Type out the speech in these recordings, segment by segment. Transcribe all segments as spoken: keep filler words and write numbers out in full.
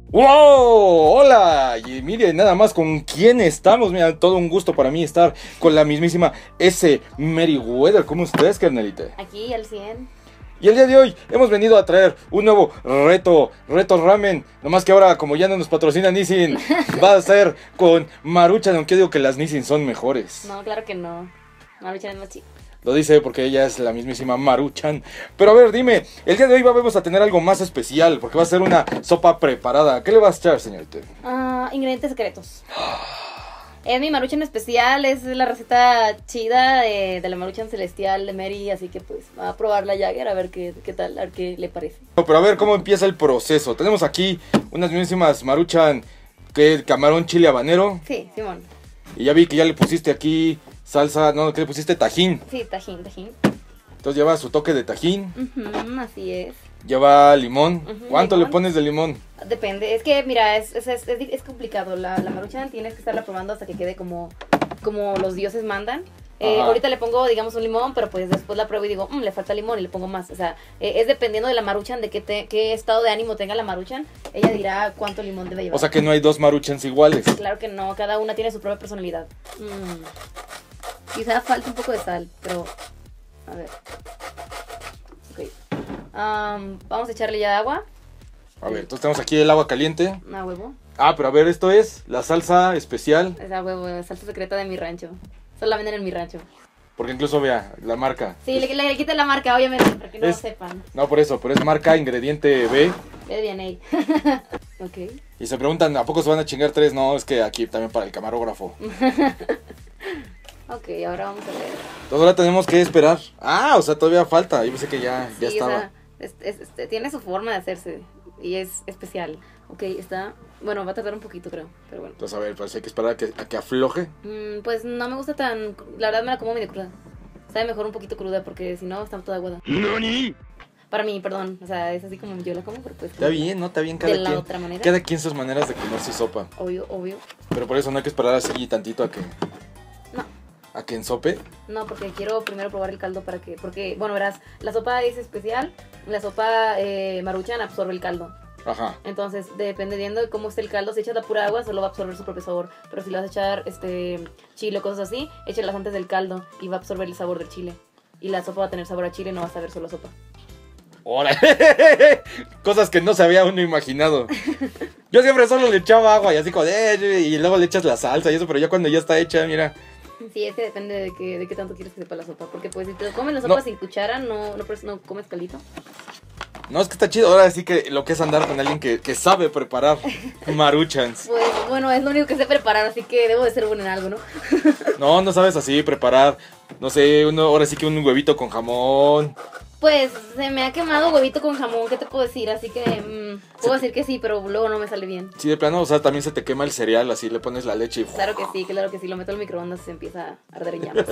¡Wow! ¡Hola! Y miren, nada más con quién estamos. Mira, todo un gusto para mí estar con la mismísima S. Meriwether. ¿Cómo estás, carnalita? Aquí al cien. Y el día de hoy hemos venido a traer un nuevo reto, reto ramen. Nomás que ahora, como ya no nos patrocina Nissin, va a ser con Maruchan, aunque yo digo que las Nissin son mejores. No, claro que no. Maruchan es más chico. Lo dice porque ella es la mismísima Maruchan. Pero a ver, dime, el día de hoy vamos a tener algo más especial, porque va a ser una sopa preparada. ¿Qué le vas a echar, señorita? Ah, ingredientes secretos. Es mi Maruchan especial, es la receta chida de, de la Maruchan celestial de Mary, así que pues va a probar la Jagger a ver qué, qué tal, a ver qué le parece. No, pero a ver cómo empieza el proceso. Tenemos aquí unas mismísimas Maruchan, que camarón chile habanero. Sí, Simón. Y ya vi que ya le pusiste aquí salsa, no, que le pusiste tajín. Sí, tajín, tajín. Entonces lleva su toque de tajín. Uh-huh, así es. Lleva limón. Uh-huh, ¿Cuánto limón. le pones de limón? Depende, es que mira, es, es, es, es, es complicado. La, la Maruchan tienes que estarla probando hasta que quede como, como los dioses mandan. Eh, ahorita le pongo, digamos, un limón, pero pues después la pruebo y digo, mmm, le falta limón y le pongo más. O sea, eh, es dependiendo de la Maruchan, de qué, te, qué estado de ánimo tenga la Maruchan, ella dirá cuánto limón debe llevar. O sea que no hay dos Maruchans iguales. Claro que no, cada una tiene su propia personalidad. Mm. Quizá falta un poco de sal, pero... A ver. Ok. Um, vamos a echarle ya agua. A ver, entonces tenemos aquí el agua caliente. A huevo. Ah, pero a ver, esto es la salsa especial. Es a huevo, salsa secreta de mi rancho. Solo la venden en mi rancho. Porque incluso vea, la marca. Sí, le, le, le quita la marca, obviamente, para que no Es- lo sepan. No, por eso, pero es marca ingrediente B. Ve bien ahí. Ok. Y se preguntan, ¿a poco se van a chingar tres? No, es que aquí también para el camarógrafo. Ok, ahora vamos a ver. Entonces ahora tenemos que esperar. Ah, o sea, todavía falta. Yo pensé que ya, ya Sí, o estaba. sea, es- es- es- tiene su forma de hacerse y es especial. Ok, está... Bueno, va a tardar un poquito, creo, pero bueno. Entonces, a ver, pues hay que esperar a que, a que afloje. Mm, pues no me gusta tan... La verdad me la como medio cruda. Sabe mejor un poquito cruda porque si no está toda aguada. Para mí, perdón. O sea, es así como yo la como, pero pues... Está bien, ¿no? Está bien cada De la quien. otra manera. Cada quien sus maneras de comer su sopa. Obvio, obvio. Pero por eso no hay que esperar así tantito a que, No, a que ensope. no, porque quiero primero probar el caldo para que... Porque, bueno, verás, la sopa es especial. La sopa eh, Maruchan absorbe el caldo. Ajá. Entonces, dependiendo de cómo esté el caldo, si echas la pura agua, solo va a absorber su propio sabor. Pero si le vas a echar este chile o cosas así, échalas antes del caldo y va a absorber el sabor del chile. Y la sopa va a tener sabor a chile, no va a saber solo sopa. ¡Órale! Cosas que no se había uno imaginado. Yo siempre solo le echaba agua y así como de, y luego le echas la salsa y eso, pero ya cuando ya está hecha, mira. Sí, es que depende de qué, de qué tanto quieres que sepa la sopa. Porque pues si te comes la sopa No. sin cuchara, no, no, pues, no comes caldito. No, es que está chido. Ahora sí que lo que es andar con alguien que, que sabe preparar Maruchans. Pues bueno, es lo único que sé preparar, así que debo de ser buena en algo, ¿no? No, no sabes así preparar, no sé, uno, ahora sí que un huevito con jamón. Pues se me ha quemado huevito con jamón, ¿qué te puedo decir? Así que mm, puedo decir que sí, pero luego no me sale bien. Sí, de plano, o sea, también se te quema el cereal, así le pones la leche y... Claro que sí, claro que sí, lo meto al microondas y se empieza a arder en llamas.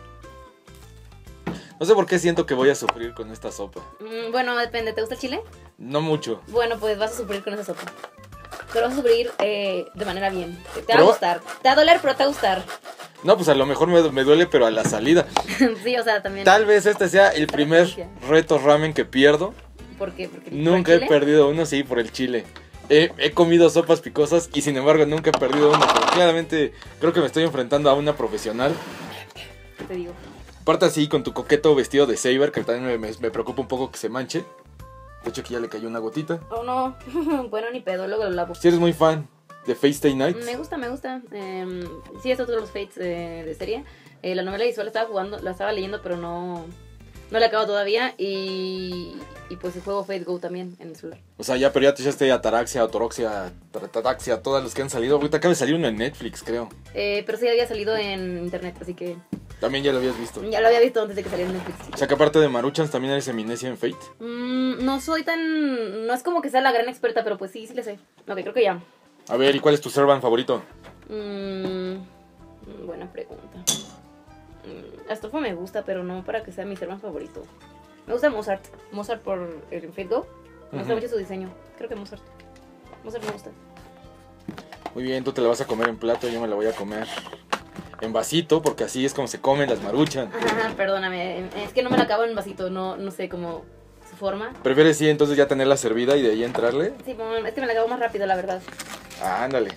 No sé por qué siento que voy a sufrir con esta sopa. Mm, bueno, depende, ¿te gusta el chile? No mucho. Bueno, pues vas a sufrir con esa sopa. Pero vas a sufrir eh, de manera bien. Te, te va Pero- a gustar. Te va a doler, pero te va a gustar. No, pues a lo mejor me, me duele, pero a la salida. Sí, o sea, también. Tal vez este sea el primer reto ramen que pierdo. ¿Por qué? Porque Nunca he perdido uno, sí, por el chile. He, he comido sopas picosas y sin embargo nunca he perdido uno. Pero claramente creo que me estoy enfrentando a una profesional. ¿Qué te digo? Aparte así con tu coqueto vestido de Saber, que también me, me- me preocupa un poco que se manche. De hecho aquí ya le cayó una gotita. Oh, no. Bueno, ni pedo, luego lo lavo. Si eres muy fan de Fate Stay Night. Me gusta, me gusta. Eh, sí, es otro de los Fates de, de serie. Eh, la novela visual la estaba jugando, la estaba leyendo, pero no, no la acabo todavía. Y, y pues el juego Fate Go también en el celular. O sea, ya, pero ya te echaste Ataraxia, Atoroxia, Tratataxia, todas las que han salido. Ahorita acaba de salir uno en Netflix, creo. Eh, pero sí había salido en internet, así que También ya lo habías visto. ya lo había visto antes de que saliera en Netflix. O sea, que aparte de Maruchans también eres eminencia en Fate. Mm, no soy tan... No es como que sea la gran experta, pero pues sí, sí le sé. Ok, creo que ya. A ver, ¿y cuál es tu servant favorito? Mm, buena pregunta. Mm, Astolfo me gusta, pero no para que sea mi servant favorito. Me gusta Mozart. Mozart por el Fate Go. Me gusta Ujú. mucho su diseño. Creo que Mozart. Mozart me gusta. Muy bien, tú te la vas a comer en plato, yo me la voy a comer en vasito, porque así es como se comen las Maruchan. Ajá, perdóname. Es que no me la acabo en vasito. No, no sé cómo... su forma. ¿Prefieres sí entonces ya tenerla servida y de ahí entrarle? Sí, es que me la acabo más rápido, la verdad. Ah, ándale.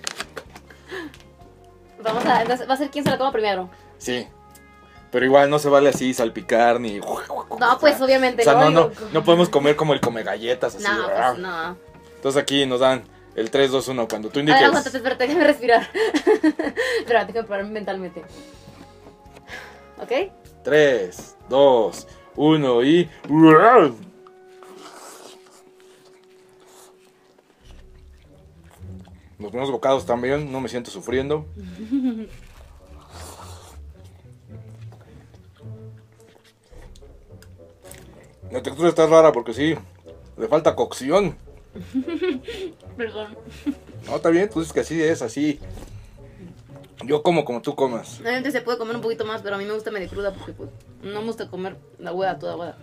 Vamos a, entonces, va a ser quién se la coma primero. Sí. Pero igual no se vale así salpicar ni... No, pues obviamente. O sea, no, no, no, no podemos comer como el come galletas así. No, pues no. Entonces aquí nos dan el tres, dos, uno cuando tú indiques. A ver, aguántate, espérate, déjame respirar. Espera, tengo que prepararme mentalmente. ¿Ok? tres, dos, uno y... Los primeros bocados también, no me siento sufriendo. La textura está rara porque sí, le falta cocción. Perdón. No, está bien, tú dices que así es, así. Yo como como tú comas. Obviamente se puede comer un poquito más, pero a mí me gusta medio cruda porque pues no me gusta comer la hueá toda hueá.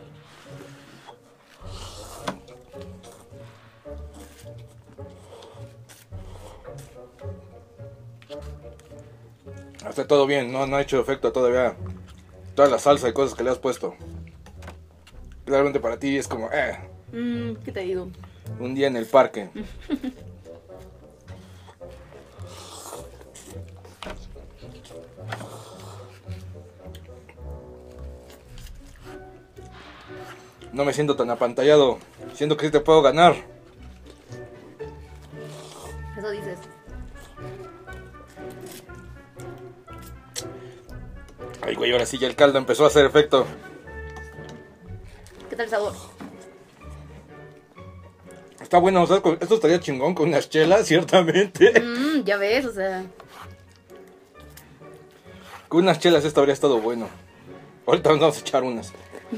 Está todo bien, no, no ha hecho efecto todavía toda la salsa y cosas que le has puesto. Realmente para ti es como, eh. Mmm, ¿qué te digo? Un día en el parque. No me siento tan apantallado. Siento que sí te puedo ganar. Eso dices. Ay, güey, ahora sí ya el caldo empezó a hacer efecto. ¿Qué tal el sabor? Está bueno, o sea, esto estaría chingón con unas chelas, ciertamente. Mmm, ya ves, o sea. Con unas chelas esto habría estado bueno. Ahorita nos vamos a echar unas.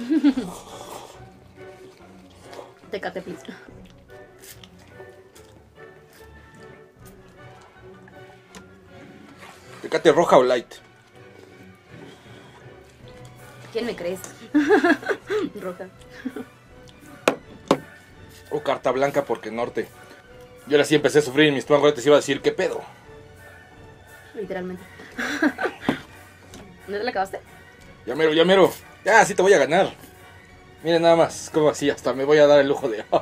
Tecate, please. Tecate roja o light. ¿Quién me crees? Roja. O carta blanca porque norte. Yo ahora sí empecé a sufrir y mi estómago ahora te iba a decir, ¿qué pedo? Literalmente. ¿No te la acabaste? Ya mero, ya mero. Ya, sí te voy a ganar. Miren nada más, como así, hasta me voy a dar el lujo de...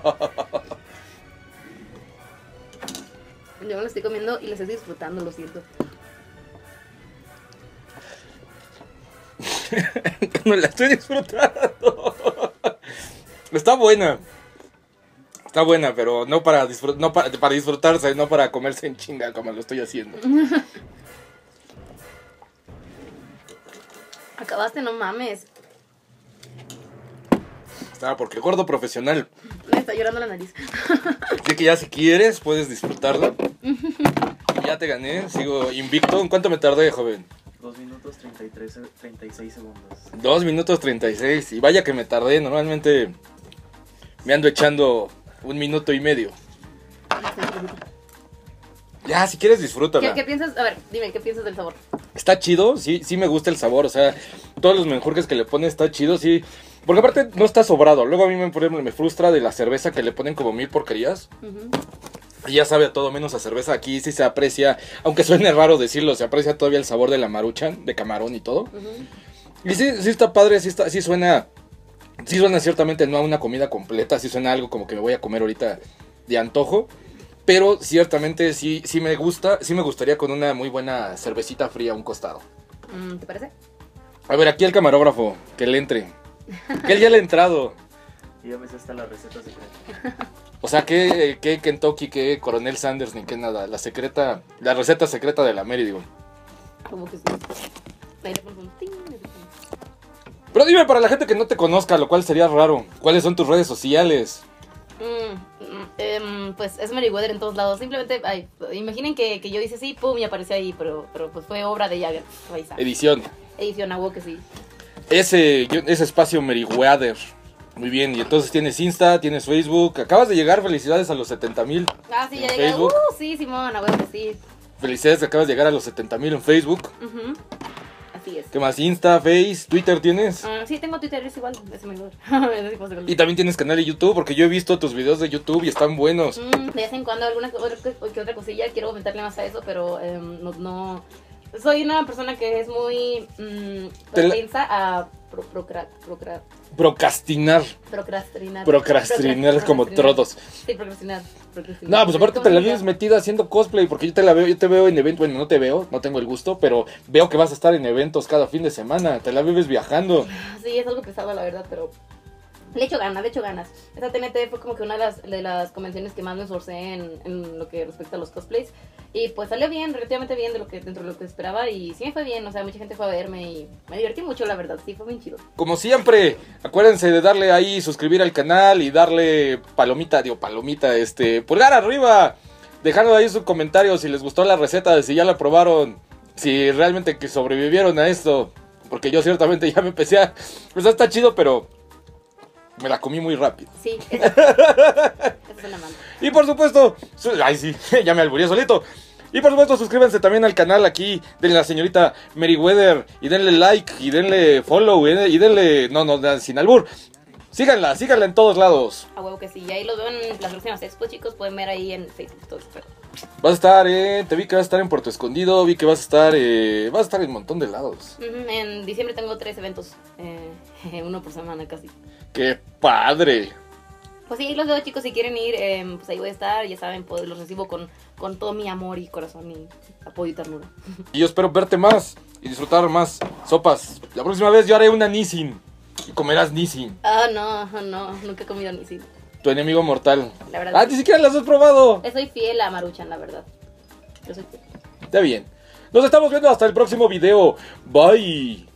Yo me lo estoy comiendo y lo estoy disfrutando, lo siento. No la estoy disfrutando. Está buena. Está buena, pero no para, disfrut no para, para disfrutarse, no para comerse en chinga como lo estoy haciendo. Acabaste, no mames. Está porque gordo profesional. Me está llorando la nariz. Así que ya si quieres, puedes disfrutarlo. Ya te gané, sigo invicto. ¿En cuánto me tardé, joven? dos minutos treinta y tres, treinta y seis segundos. dos minutos treinta y seis. Y vaya que me tardé, normalmente me ando echando un minuto y medio. Ya, si quieres disfrútala. ¿Qué, ¿Qué piensas? A ver, dime, ¿qué piensas del sabor? Está chido, sí, sí me gusta el sabor, o sea, todos los menjurjes que le ponen está chido, sí. Porque aparte no está sobrado. Luego a mí me, por ejemplo, me frustra de la cerveza que le ponen como mil porquerías. Uh-huh. Y ya sabe a todo menos a cerveza. Aquí sí se aprecia, aunque suene raro decirlo, se aprecia todavía el sabor de la Maruchan, de camarón y todo. Uh-huh. Y sí, sí está padre, sí, está, sí suena, sí suena ciertamente no a una comida completa, sí suena algo como que me voy a comer ahorita de antojo. Pero ciertamente sí, sí me gusta, sí me gustaría con una muy buena cervecita fría a un costado. Mm, ¿te parece? A ver, aquí el camarógrafo, que le entre. Que él ya le ha entrado. Y ya me sé hasta la receta secreta. O sea, que, que Kentucky, que Coronel Sanders, ni que nada. La secreta, la receta secreta de la Mary, digo. Como que sí. Ahí le pones un ting. Pero dime, para la gente que no te conozca, lo cual sería raro, ¿cuáles son tus redes sociales? Mm, mm, em, pues es Meriwether en todos lados. Simplemente, ay, imaginen que, que yo hice así, pum, y apareció ahí. Pero, pero pues fue obra de Jagger. Ahí está. Edición. Edición, a que sí. Ese, ese espacio Meriwether. Muy bien, y entonces tienes Insta, tienes Facebook. Acabas de llegar, felicidades a los setenta mil. Ah, sí, en ya llegué. Facebook. Uh, sí, Simón, a huevo que sí. Felicidades, acabas de llegar a los setenta mil en Facebook. Uh-huh. Así es. ¿Qué más? Insta, Face, Twitter tienes. Uh, sí, tengo Twitter, es igual. Es Meriwether. Y también tienes canal de YouTube, porque yo he visto tus videos de YouTube y están buenos. Mm, de vez en cuando alguna otra, que otra cosilla quiero comentarle más a eso, pero eh, no, no... Soy una persona que es muy mmm, propensa a pro, procra, procra, Procrastinar. procrastinar. Procrastinar como todos. Sí, procrastinar. procrastinar. No, pues aparte te la vives metida haciendo cosplay, porque yo te la veo, yo te veo en eventos, bueno, no te veo, no tengo el gusto, pero veo que vas a estar en eventos cada fin de semana, te la vives viajando. Sí, es algo pesado, la verdad, pero le echo ganas, le echo ganas. Esta T N T fue como que una de las, de las convenciones que más me esforcé en, en lo que respecta a los cosplays. Y pues salió bien, relativamente bien de lo que, dentro de lo que esperaba. Y sí me fue bien, o sea, mucha gente fue a verme y me divertí mucho, la verdad. Sí, fue bien chido. Como siempre, acuérdense de darle ahí, suscribir al canal y darle palomita, digo palomita, este, pulgar arriba. Dejando ahí su comentario si les gustó la receta, si ya la probaron, si realmente que sobrevivieron a esto. Porque yo ciertamente ya me empecé a... Pues está chido, pero... me la comí muy rápido. Sí, esa, esa es una manta. Y por supuesto, su- ay sí, ya me albureé solito. Y por supuesto, suscríbanse también al canal aquí de la señorita Meriwether. Y denle like, y denle follow, y denle, y denle- no, no, sin albur. Síganla, síganla en todos lados. A huevo que sí. Y ahí los veo en las próximas expos, chicos. Pueden ver ahí en Facebook todo eso. Pero... Vas a estar, eh, te vi que vas a estar en Puerto Escondido, vi que vas a estar, eh, vas a estar en un montón de lados. Ujú, en diciembre tengo tres eventos. Eh, uno por semana casi. ¡Qué padre! Pues sí, los veo, chicos. Si quieren ir, eh, pues ahí voy a estar. Ya saben, pues los recibo con, con todo mi amor y corazón y apoyo y ternura. Y yo espero verte más y disfrutar más sopas. La próxima vez yo haré una Nissin y comerás Nissin, Ah, no, no. Nunca he comido ni sí. tu enemigo mortal. La verdad. Ah, ni siquiera las has probado. Le soy fiel a Maruchan, la verdad. Yo soy fiel. Está bien. Nos estamos viendo hasta el próximo video. Bye.